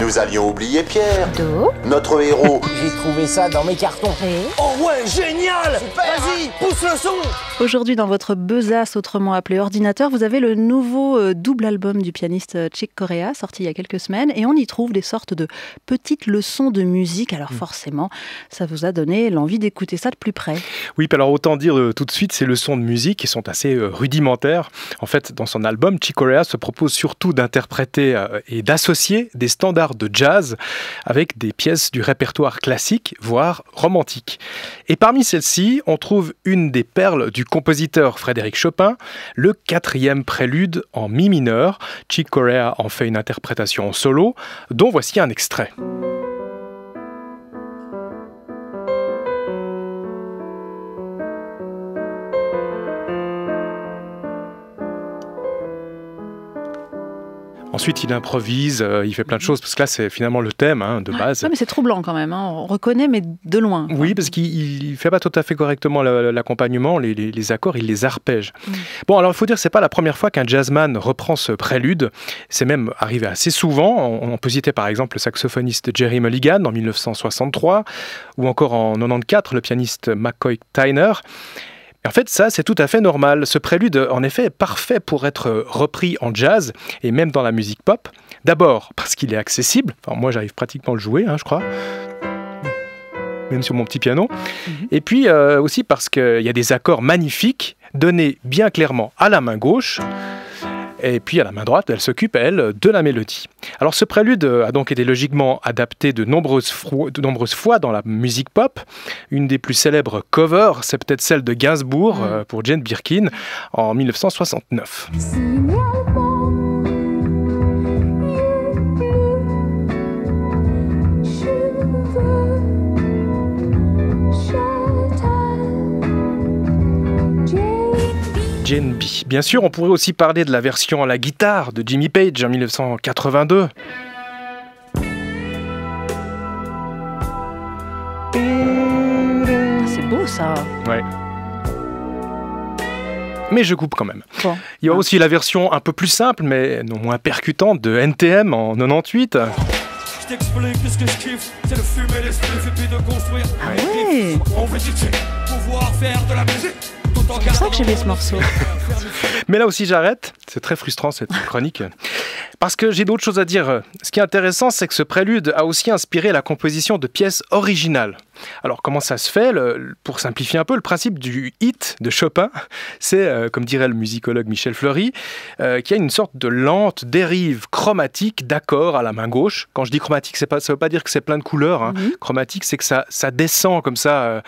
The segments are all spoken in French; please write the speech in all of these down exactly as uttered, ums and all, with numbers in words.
nous allions oublier Pierre, Do. notre héros. J'ai trouvé ça dans mes cartons. Ré. Oh ouais, génial! Vas-y, pousse le son! Aujourd'hui, dans votre besace, autrement appelé ordinateur, vous avez le nouveau euh, double album du pianiste Chick Corea, sorti il y a quelques semaines, et on y trouve des sortes de petites leçons de musique. Alors forcément, ça vous a donné l'envie d'écouter ça de plus près. Oui, alors autant dire euh, tout de suite, ces leçons de musique qui sont assez euh, rudimentaires. En fait, dans son album, Chick Corea se propose surtout d'interpréter euh, et d'associer des standards de jazz avec des pièces du répertoire classique, voire romantique. Et parmi celles-ci, on trouve une des perles du compositeur Frédéric Chopin, le quatrième prélude en mi mineur. Chick Corea en fait une interprétation en solo, dont voici un extrait. Ensuite, il improvise, euh, il fait plein de choses, parce que là, c'est finalement le thème hein, de base. Ouais, mais c'est troublant quand même, hein. On reconnaît, mais de loin. Quoi. Oui, parce qu'il ne fait pas tout à fait correctement l'accompagnement, les, les, les accords, il les arpège. Mm. Bon, alors il faut dire que ce n'est pas la première fois qu'un jazzman reprend ce prélude. C'est même arrivé assez souvent. On, on peut citer par exemple le saxophoniste Jerry Mulligan en mille neuf cent soixante-trois, ou encore en quatre-vingt-quatorze, le pianiste McCoy Tyner. En fait, ça, c'est tout à fait normal. Ce prélude, en effet, est parfait pour être repris en jazz et même dans la musique pop. D'abord, parce qu'il est accessible. Enfin, moi, j'arrive pratiquement à le jouer, hein, je crois. Même sur mon petit piano. Mm-hmm. Et puis, euh, aussi parce qu'il y a des accords magnifiques, donnés bien clairement à la main gauche. Et puis à la main droite, elle s'occupe, elle, de la mélodie. Alors ce prélude a donc été logiquement adapté de nombreuses, fro- de nombreuses fois dans la musique pop. Une des plus célèbres covers, c'est peut-être celle de Gainsbourg mmh. euh, pour Jane Birkin en mille neuf cent soixante-neuf. Jane B. Bien sûr, on pourrait aussi parler de la version à la guitare de Jimmy Page en mille neuf cent quatre-vingt-deux. C'est beau ça. Ouais. Mais je coupe quand même. Bon. Il y a aussi la version un peu plus simple, mais non moins percutante de N T M en quatre-vingt-dix-huit. Je t'explique ce que je kiffe, c'est de fumer les spliffs et puis de construire. Ah ouais. On veut pouvoir faire de la musique. C'est pour ça que j'aimais ce morceau. Mais là aussi j'arrête, c'est très frustrant cette chronique, parce que j'ai d'autres choses à dire. Ce qui est intéressant, c'est que ce prélude a aussi inspiré la composition de pièces originales. Alors comment ça se fait? le, Pour simplifier un peu, le principe du hit de Chopin, c'est, euh, comme dirait le musicologue Michel Fleury, euh, qu'il y a une sorte de lente dérive chromatique d'accords à la main gauche. Quand je dis chromatique, c'est pas, ça ne veut pas dire que c'est plein de couleurs. Hein. Mm-hmm. Chromatique, c'est que ça, ça descend comme ça... Euh,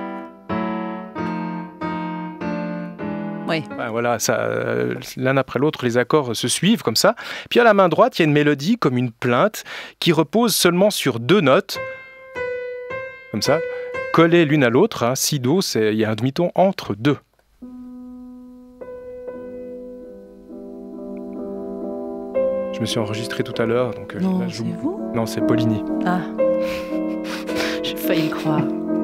Oui. Ben voilà, ça, euh, l'un après l'autre, les accords se suivent comme ça. Puis à la main droite, il y a une mélodie comme une plainte qui repose seulement sur deux notes, comme ça, collées l'une à l'autre. Hein. Si, do, c'est, il y a un demi-ton entre deux. Je me suis enregistré tout à l'heure, donc non, là, je c'est joue. vous Non, c'est Poligny. Ah, j'ai failli le croire.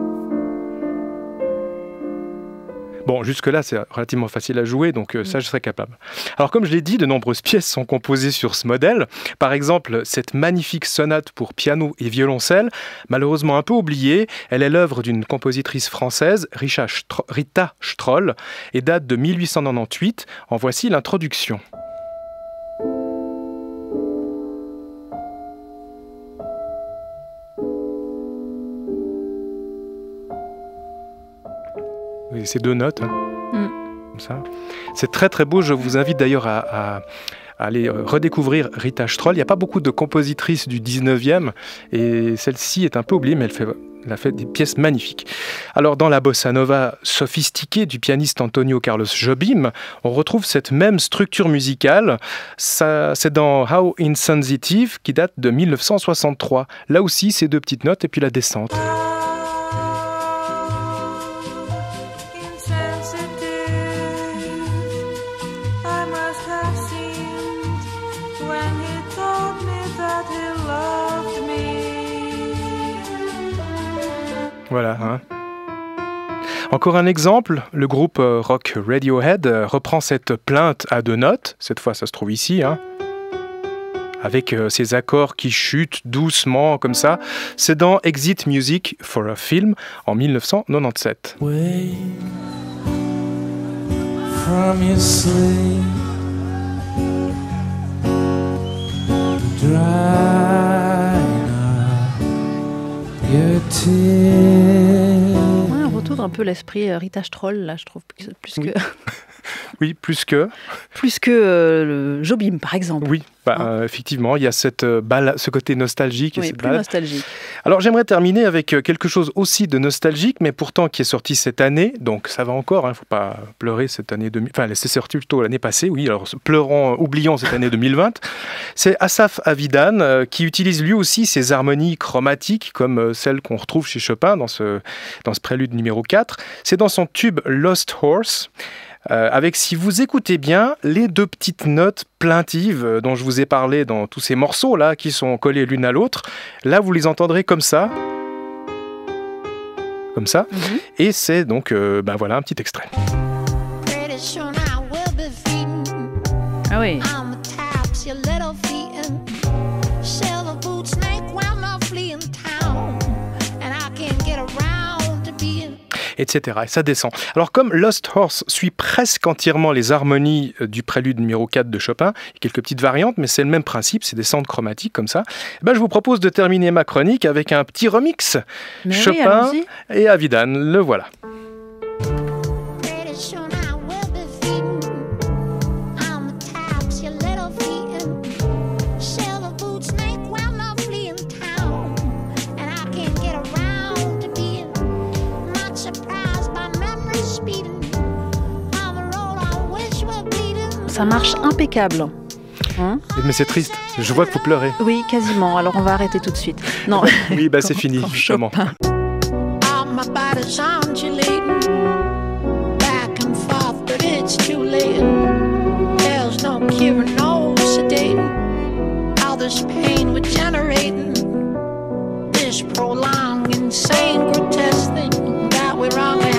Bon, jusque-là, c'est relativement facile à jouer, donc euh, ça, je serais capable. Alors, comme je l'ai dit, de nombreuses pièces sont composées sur ce modèle. Par exemple, cette magnifique sonate pour piano et violoncelle, malheureusement un peu oubliée, elle est l'œuvre d'une compositrice française, Rita Stroll, et date de mille huit cent quatre-vingt-dix-huit. En voici l'introduction. Et ces deux notes, hein, mm. comme ça. C'est très très beau, je vous invite d'ailleurs à, à, à aller redécouvrir Rita Stroll. Il n'y a pas beaucoup de compositrices du dix-neuvième et celle-ci est un peu oubliée, mais elle fait, elle a fait des pièces magnifiques. Alors dans la bossa nova sophistiquée du pianiste Antonio Carlos Jobim, on retrouve cette même structure musicale. Ça, c'est dans How Insensitive qui date de mille neuf cent soixante-trois. Là aussi, ces deux petites notes et puis la descente. Voilà. Hein. Encore un exemple, le groupe rock Radiohead reprend cette plainte à deux notes. Cette fois, ça se trouve ici. Hein. avec euh, ces accords qui chutent doucement comme ça. C'est dans Exit Music for a Film en dix-neuf cent quatre-vingt-dix-sept. Wake from your sleep, dry up your tears. Ouais, on retrouve un peu l'esprit euh, Rita Stroll, là, je trouve, plus, plus Oui. que, Oui, plus que... plus que euh, le Jobim, par exemple. Oui, bah, Hein. euh, effectivement, il y a cette, euh, bala- ce côté nostalgique. Et Oui, cette plus balade. nostalgique. Alors j'aimerais terminer avec euh, quelque chose aussi de nostalgique, mais pourtant qui est sorti cette année, donc ça va encore, il hein, ne faut pas pleurer cette année, deux mille... enfin c'est sorti plutôt l'année passée, oui, alors pleurons, oublions cette année deux mille vingt. C'est Asaf Avidan euh, qui utilise lui aussi ces harmonies chromatiques comme euh, celles qu'on retrouve chez Chopin dans ce, dans ce prélude numéro quatre. C'est dans son tube Lost Horse. Euh, avec, si vous écoutez bien, les deux petites notes plaintives euh, dont je vous ai parlé dans tous ces morceaux-là qui sont collés l'une à l'autre. Là, vous les entendrez comme ça. Comme ça. Mhm. Et c'est donc, euh, ben voilà, un petit extrait. Pretty soon I will be feeding Ah oui. on the tops your little feet and silver boot snake while my fleeing town and I can't get around to being et cetera. Et ça descend. Alors comme Lost Horse suit presque entièrement les harmonies euh, du prélude numéro quatre de Chopin, il y a quelques petites variantes, mais c'est le même principe, c'est des centres chromatiques comme ça, eh ben, je vous propose de terminer ma chronique avec un petit remix. Mais oui, Chopin allons-y. et Avidan, le voilà. pretty soon I will be feeding on the tops your little feet and silver boot snake while my fleeing town and I can't get around to being not surprised by memory speeding on the road I wish were bleeding. Ça marche impeccable. Hein? Mais c'est triste, je vois que vous pleurez. Oui, quasiment. Alors on va arrêter tout de suite. Non. Oui, bah c'est Quand- fini, quand justement. Chopin. All my body's undulating back and forth, but it's too late. There's no cure, no sedating. All this pain we're generating, this prolonged, insane, grotesque thing that we're wrong.